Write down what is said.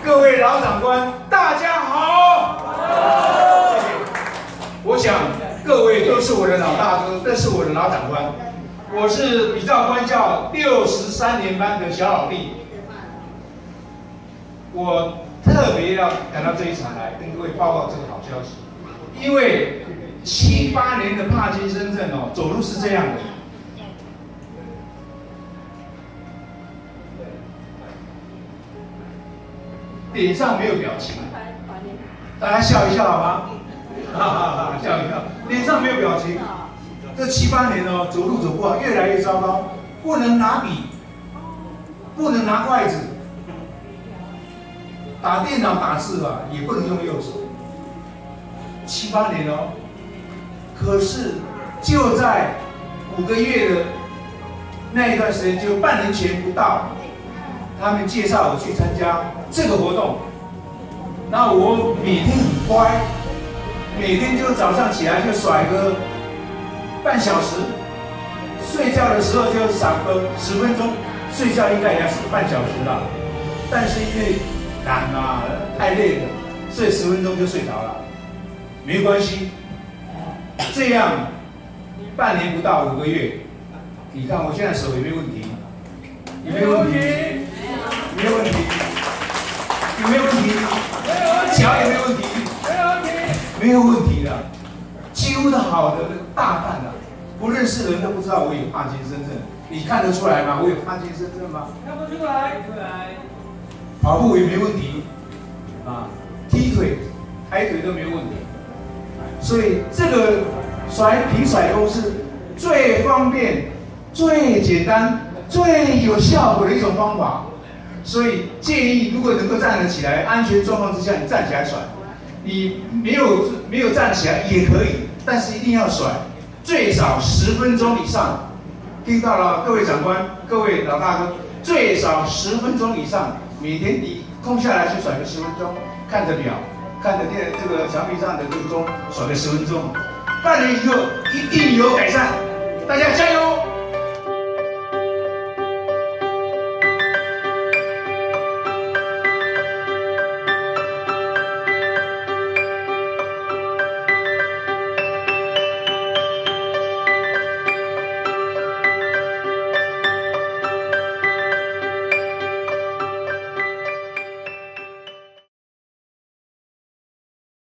各位老长官，大家好。谢谢。我想各位都是我的老大哥，这是我的老长官。我是比照官校63年班的小老弟。我特别要赶到这一场来跟各位报告这个好消息，因为7、8年的帕金森症哦，走路是这样的。 脸上没有表情，大家笑一笑好吗？哈哈哈，笑一笑。脸上没有表情，这7、8年哦，走路走不好，越来越糟糕，不能拿笔，不能拿筷子，打电脑打字啊，也不能用右手。7、8年哦，可是就在5个月的那一段时间，就半年前不到。 他们介绍我去参加这个活动，那我每天很乖，每天就早上起来就甩个半小时，睡觉的时候就少个10分钟，睡觉应该也要是半小时了，但是因为赶嘛太累了，睡10分钟就睡着了，没关系，这样半年不到5个月，你看我现在手有没有问题？有没有问题？ 没有问题，有没有问题？脚有没有问题？没有问题的，几乎都好的大半了。不认识的人都不知道我有帕金森症，你看得出来吗？我有帕金森症吗？ 看不出来。 跑步也没问题，啊，踢腿、抬腿都没有问题。所以这个平甩功是最方便、最简单、最有效果的一种方法。 所以建议，如果能够站得起来，安全状况之下，你站起来甩。你没有站起来也可以，但是一定要甩，最少10分钟以上。听到了，各位长官、各位老大哥，最少10分钟以上，每天你空下来去甩个10分钟，看着表，看着这个墙壁上的这个钟，甩个10分钟，半年以后一定有改善。大家加油！